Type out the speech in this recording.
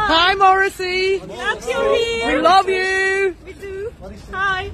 Hi, Morrissey. Glad you're here. We love you. We do. Hi.